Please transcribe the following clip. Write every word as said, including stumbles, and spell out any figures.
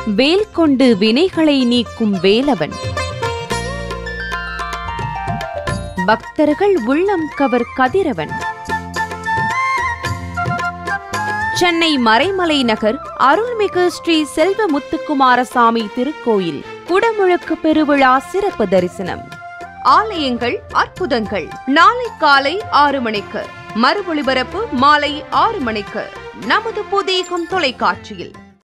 வேல் கொண்டு வினைகளை நீக்கும் வேலவன். பக்தர்கள் உள்ளம் கவர் கதிரவன். சென்னை மறைமலை நகர் அருள்மிகு ஸ்ரீ செல்வ முத்துக்குமாரசாமி திருக்கோயில் குடமுழுக்கு பெருவிழா சிறப்பு தரிசனம். ஆலயங்கள் அற்புதங்கள். நாளை காலை ஆறு மணிக்கு, மறு ஒளிபரப்பு மாலை ஆறு மணிக்கு நமது புதியகம் தொலைக்காட்சியில்.